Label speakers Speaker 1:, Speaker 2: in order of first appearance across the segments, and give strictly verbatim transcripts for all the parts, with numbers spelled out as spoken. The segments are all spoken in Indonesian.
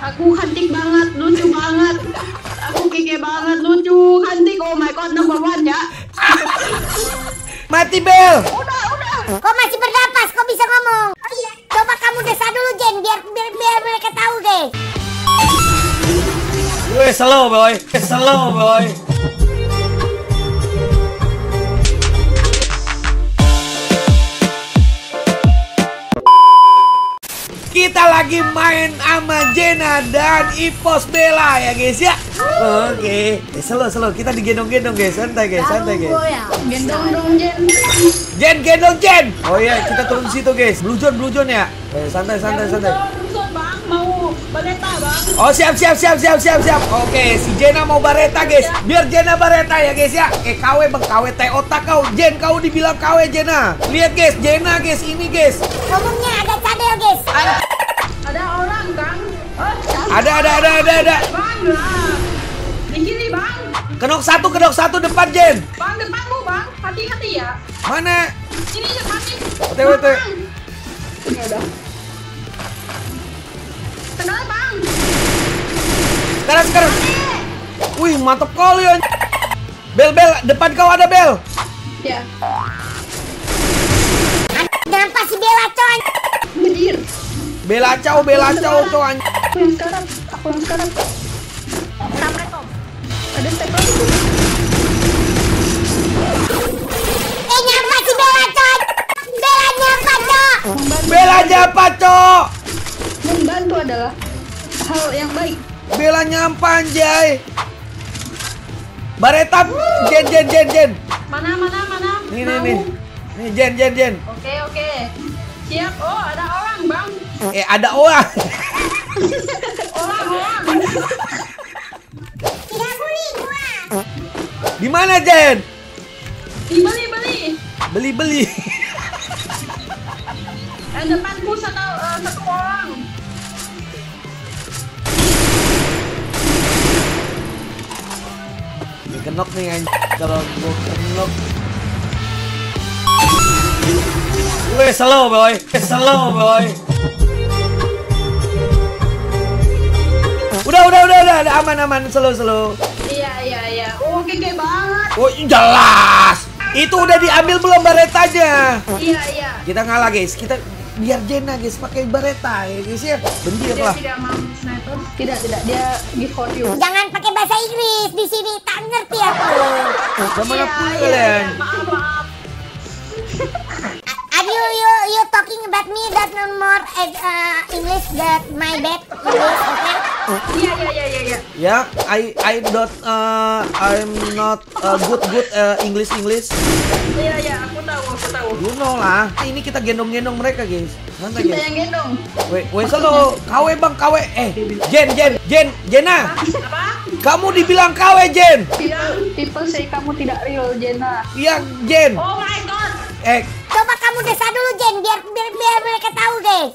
Speaker 1: Aku cantik banget, lucu banget. Aku keke banget, lucu, cantik. Oh my god, number one ya.
Speaker 2: Mati Bel.
Speaker 1: Udah, udah.
Speaker 3: Kok masih bernapas? Kok bisa ngomong? Coba kamu desa dulu Jen, biar biar, biar mereka tahu guys.
Speaker 2: Gue slow boy, slow boy. Kita lagi main sama Jenna dan Ipos Bella ya guys ya. Oke, okay. Slow slow, kita digendong-gendong guys, santai guys, santai guys.
Speaker 1: Gendong dong Jen.
Speaker 2: Jen gendong Jen. Oh iya, kita turun di situ guys. Blue zone, blue zone ya. Eh, santai santai santai.
Speaker 1: Bang, mau bareta bang.
Speaker 2: Oh siap siap siap siap siap siap. Oke, si Jenna mau bareta guys. Biar Jenna bareta ya guys ya. Eh K W bang, K W T otak kau. Jen, kau dibilang K W Jenna. Lihat guys, Jenna guys, ini guys.
Speaker 3: Ngomongnya agak cadel guys.
Speaker 1: Ada, ada orang Kang. Oh,
Speaker 2: ada ada ada ada ada.
Speaker 1: Bang lah. Di kiri bang.
Speaker 2: Kenok satu, kenok satu depan Jen.
Speaker 1: Bang depanmu bang. Hati-hati ya.
Speaker 2: Mana?
Speaker 1: Sini depan nih.
Speaker 2: O T W T.
Speaker 1: Ya udah. Kenal bang.
Speaker 2: Sekarang sekarang. Wih mantap kali ya. Bel Bel, depan kau ada Bel.
Speaker 1: Ya.
Speaker 3: Nampak si Bella coy.
Speaker 1: Bedir.
Speaker 2: Bella cow, Bella cow cow.
Speaker 1: Aku yang sekarang. Aku yang sekarang. Assalamualaikum. Ada step lagi.
Speaker 3: Eh nyampak si Bella coy. Bella nyampak coy.
Speaker 2: Bella nyapa cok.
Speaker 1: Membantu adalah hal yang baik.
Speaker 2: Bella nyampa anjay. Bareta Jen Jen Jen Jen.
Speaker 1: Mana mana mana.
Speaker 2: Nih nih
Speaker 1: Mau.
Speaker 2: nih. Nih Jen Jen Jen.
Speaker 1: Oke oke. Siap. Oh ada orang bang.
Speaker 2: Eh ada orang.
Speaker 1: Orang orang.
Speaker 3: Tidak boleh gua.
Speaker 2: Di mana Jen?
Speaker 1: Dibeli beli.
Speaker 2: Beli beli.
Speaker 1: Eh depanku satu uh, satu orang.
Speaker 2: Ini kenok nih anjay. Kalau gua kenok. Gue slow boy, slow boy. Udah udah udah udah ada aman aman slow slow.
Speaker 1: Iya iya iya. Oh keke banget.
Speaker 2: Oh jelas. Itu udah diambil belum baretanya?
Speaker 1: Iya iya.
Speaker 2: Kita ngalah guys, kita biar Jenna guys pakai bareta ya guys ya. Bendir
Speaker 1: Dia
Speaker 2: lah.
Speaker 1: tidak mau sniper. Tidak tidak dia give for you.
Speaker 3: Jangan pakai bahasa Inggris di sini, tak ngerti aku.
Speaker 2: Gimana
Speaker 1: Iya,
Speaker 2: pula
Speaker 1: iya,
Speaker 2: kalian?
Speaker 1: iya. Maaf maaf.
Speaker 3: Are you you you talking about me that no more uh, English that my bad English, okay?
Speaker 1: Iya iya iya iya.
Speaker 2: Ya, I I don't uh, I'm not uh, good good uh, English English.
Speaker 1: Iya iya aku tahu aku tahu.
Speaker 2: You know lah. Ini kita gendong-gendong mereka guys. Santai
Speaker 1: Kita
Speaker 2: guys.
Speaker 1: yang gendong.
Speaker 2: Weh, weh solo. K W bang, K W. Eh, Jen Jen Jen Jenna.
Speaker 1: Apa?
Speaker 2: Kamu dibilang K W Jen.
Speaker 1: Tidak. People say kamu tidak real Jenna.
Speaker 2: Iya Jen.
Speaker 1: Oh my god.
Speaker 2: Eh,
Speaker 3: Coba kamu desa dulu Jen, biar biar, biar mereka tahu guys.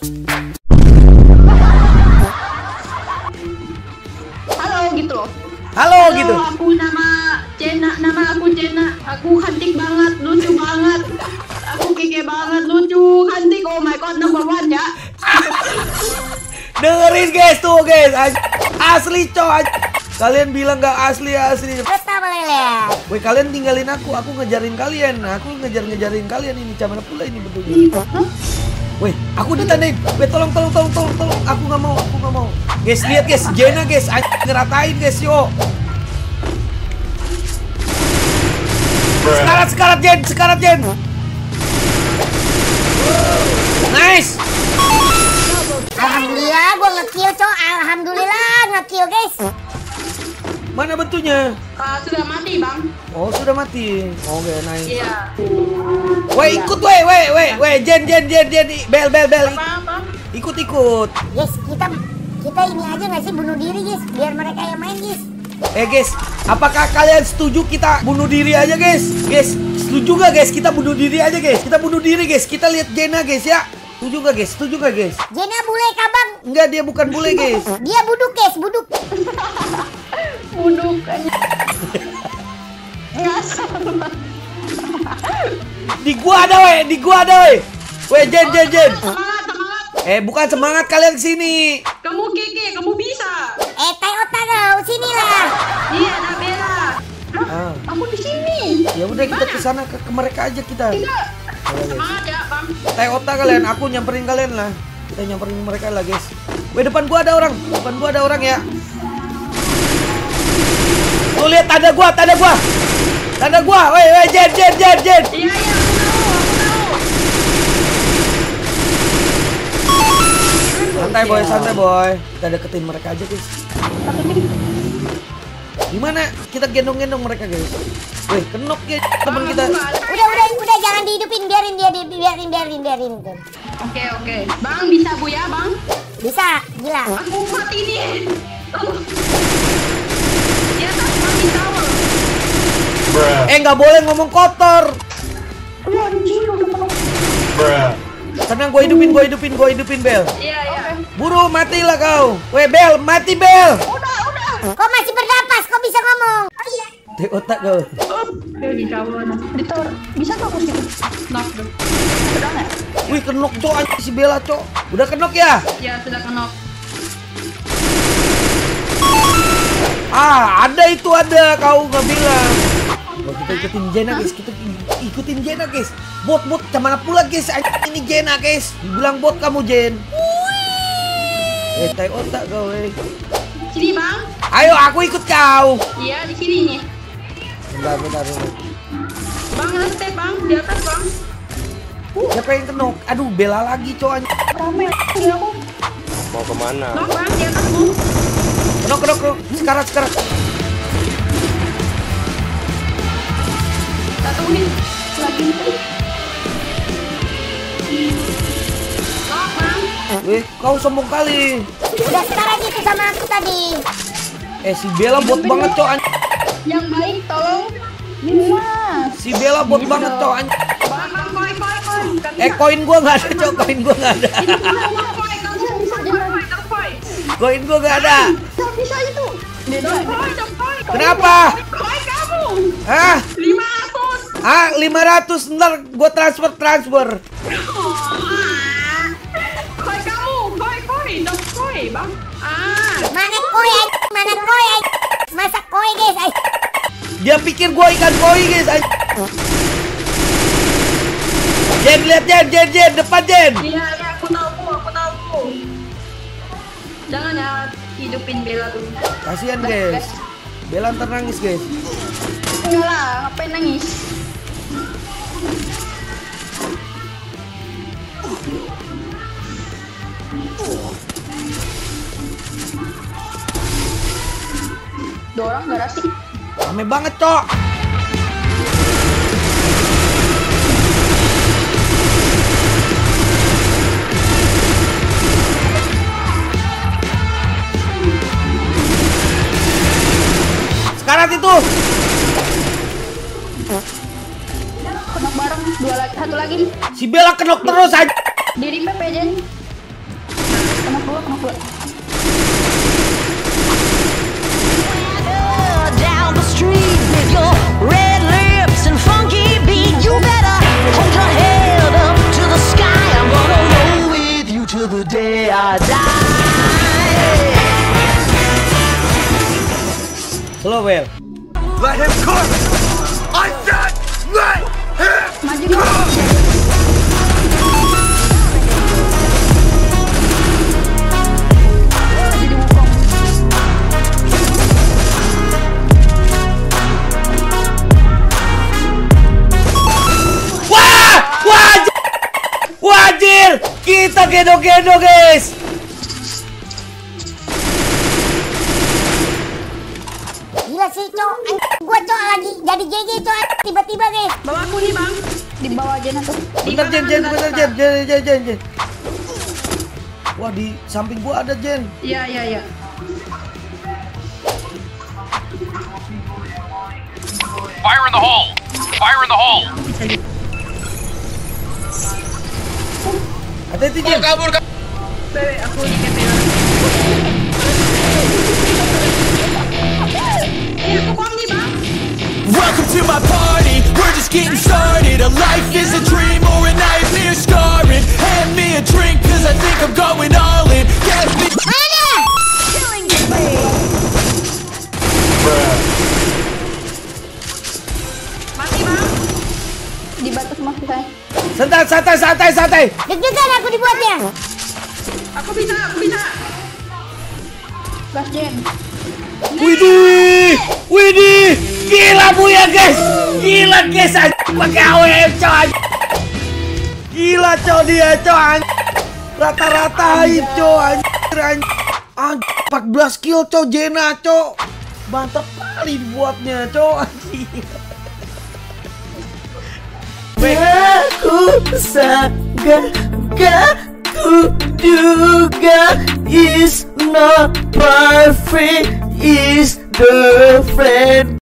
Speaker 1: Halo gitu.
Speaker 2: halo gitu.
Speaker 1: Aku nama Jenna, nama aku Jenna. Aku cantik banget, lucu banget. Aku keke banget, lucu, cantik. Oh my god, number one ya.
Speaker 2: Dengerin guys tuh guys. Aj- Asli coy. Kalian bilang gak asli asli.
Speaker 3: Terus tak boleh lihat.
Speaker 2: Weh kalian tinggalin aku, aku ngejarin kalian. Aku ngejar-ngejarin kalian ini. Camana pula ini bentuknya. Weh, aku ditandain. Weh tolong tolong tolong tolong tolong. Aku nggak mau, aku nggak mau. Guys lihat guys, Jenna guys, Aj- ngeratain guys yo. Sekarat sekarat Jen, sekarat Jen. Nice.
Speaker 3: Alhamdulillah gua nge-kill coy. Alhamdulillah nge-kill guys.
Speaker 2: Mana bentuknya?
Speaker 1: Ah, sudah mati bang.
Speaker 2: Oh sudah mati. Oke nice.
Speaker 1: Iya.
Speaker 2: Weh ikut weh weh weh weh Jen Jen Jen Jen bel bel bel.
Speaker 1: Apa apa?
Speaker 2: Ikut ikut.
Speaker 3: Guys, kita kita ini aja nggak sih bunuh diri guys, biar mereka yang main guys.
Speaker 2: Eh guys, apakah kalian setuju kita bunuh diri aja guys? Guys, setuju gak guys kita bunuh diri aja guys? Kita bunuh diri guys, kita lihat Jenna guys ya. Setuju gak guys? Setuju gak guys?
Speaker 3: Jenna bule kabang.
Speaker 2: Enggak, dia bukan bule guys.
Speaker 3: Dia buduk guys, buduk.
Speaker 1: Buduk aja. Ngasal.
Speaker 2: Di gua ada weh, di gua ada weh. Weh Jen Jen Jen.
Speaker 1: Semangat semangat.
Speaker 2: Eh bukan semangat kalian kesini.
Speaker 1: Kamu keke, kamu bisa
Speaker 2: Udah kita ke sana ke, ke mereka aja kita.
Speaker 1: Tidak. Semangat ya, Bang.
Speaker 2: Tai otak kalian, aku nyamperin kalian lah. Kita nyamperin mereka lah, guys. Weh, depan gua ada orang. Depan gua ada orang ya. Tuh lihat tanda gua, tanda gua. Tanda gua. Weh, weh, Jen, Jen, Jen, Jen.
Speaker 1: Iya, iya, aku tahu, aku tahu.
Speaker 2: Santai boy, santai boy. Kita deketin mereka aja, guys. Gimana? Kita gendong-gendong mereka, guys. Weh, kenok ya teman kita.
Speaker 3: Udah, udah, udah, jangan dihidupin, biarin dia, di- biarin, biarin, biarin.
Speaker 1: Oke, oke. Bang, bisa Bu ya, Bang?
Speaker 3: Bisa, gila.
Speaker 1: Aku mati nih. Tolong. Di atas mati tower.
Speaker 2: Eh, nggak boleh ngomong kotor. Tenang, gua hidupin, gua hidupin, gua hidupin Bel.
Speaker 1: Iya, iya.
Speaker 2: Buru, matilah kau. Weh, Bel, mati Bel.
Speaker 1: Udah, udah.
Speaker 3: Kok masih bernapas? Kok bisa ngomong?
Speaker 2: Tai otak kau.
Speaker 1: Oke, di tower. Di tower. Bisa nggak aku situ? Knock dong. Udah nggak?
Speaker 2: Wih, kenok cok anjing si Bella cok. Udah kenok ya?
Speaker 1: Ya, sudah knock.
Speaker 2: Ah, ada itu ada, kau nggak bilang. Oh, kita ikutin Jena guys, kita ikutin Jena guys. Bot-bot kemana pula guys? Anjing ini Jena guys. Dibilang bot kamu Jen. Eh, tai otak kau eh.
Speaker 1: Sini, Bang.
Speaker 2: Ayo aku ikut kau.
Speaker 1: Iya, di sini nih.
Speaker 2: Bentar, bentar, bentar.
Speaker 1: Bang, ada step, Bang. Di atas, Bang.
Speaker 2: Siapa yang kenok? Aduh, Bella lagi cok anjing.
Speaker 1: Rame lagi aku.
Speaker 4: Mau kemana?
Speaker 1: Knock, Bang. Di atas, Bu.
Speaker 2: Kenok, kenok, kenok. Sekarang, sekarang.
Speaker 1: Satu menit. Lagi. Knock, Bang.
Speaker 2: Weh, kau sombong kali.
Speaker 3: Udah sekarang itu sama aku tadi.
Speaker 2: Eh, si Bella bot banget cok anjing.
Speaker 1: Yang baik, tolong.
Speaker 2: Si Bella bot banget cok anjing.
Speaker 1: Bang, Bang, koi, koi, koi.
Speaker 2: Eh, koin gua nggak ada cok, koin gua nggak ada.
Speaker 1: Ini koi, koi, koi, bisa, koi, koi, koi.
Speaker 2: Koin gua nggak ada.
Speaker 1: Bisa, bisa itu. Koi, koi, koi.
Speaker 2: Kenapa?
Speaker 1: Koi kamu.
Speaker 2: Hah?
Speaker 1: lima ratus.
Speaker 2: Ah, lima ratus ntar gua transfer transfer.
Speaker 1: Koi kamu, koi, koi, dong koi, Bang. Ah,
Speaker 3: Mana koi, anjing? Mana koi, anjing? Masak koi, guys. anjing.
Speaker 2: Dia pikir gua ikan koi guys. anjing. Jen, lihat Jen, Jen, Jen, depan Jen.
Speaker 1: iya, iya, aku tahu, Bu, aku tahu, Bu. Jangan ya hidupin Bella dulu.
Speaker 2: Kasihan guys. Bella ntar nangis guys.
Speaker 1: Enggak lah, ngapain nangis? Dua orang nggak ada sih.
Speaker 2: Rame banget cok. Sekarang itu.
Speaker 1: Kenok bareng, dua lagi, satu lagi.
Speaker 2: Si Bella kenok terus aja.
Speaker 1: Diri P P Jen. Kenok dua, kenok dua.
Speaker 5: Down the street with your red lips and funky beat, you better hold your head up to the sky. I'm gonna roll with you till the day I die.
Speaker 2: Slow Bell.
Speaker 4: Let him cook! I said let him
Speaker 1: Maju cook!
Speaker 2: Wah! Wajir! Wajir! Kita gendong-gendong guys.
Speaker 3: Gila sih, cok. Anjing, gua cok lagi jadi G G, cok. Tiba-tiba, guys.
Speaker 1: Bawa aku nih, Bang. Di bawah Jen tuh.
Speaker 2: Bentar Jen, Jen, bentar Jen, Jen, Jen, Jen, Jen. Wah, di samping gua ada Jen.
Speaker 1: Iya, iya, iya.
Speaker 6: Fire in the hole! Fire in the hole!
Speaker 2: Hati-hati Jen.
Speaker 6: Kabur, kabur!
Speaker 1: Bebe, aku di K P. Ini aku bom nih, Bang.
Speaker 7: Welcome to my party, we're just getting started. A life is a dream or a nightmare scarring. Hand me a drink cause I think I'm going all in. Get me
Speaker 1: Mati, Bang.
Speaker 2: Santai, santai, santai, santai.
Speaker 3: Deg-degan aku dibuatnya.
Speaker 1: Aku bisa, aku bisa. Gas Jen.
Speaker 2: Widih, widih, gila bu ya guys, gila guys, pakai A W M coy, gila coy dia coy, rata-rata hijau anjir anjir, empat belas kill coy Jena coy, mantap kali buatnya coy.
Speaker 5: Aku sangka, ku duga is not perfect, is the friend.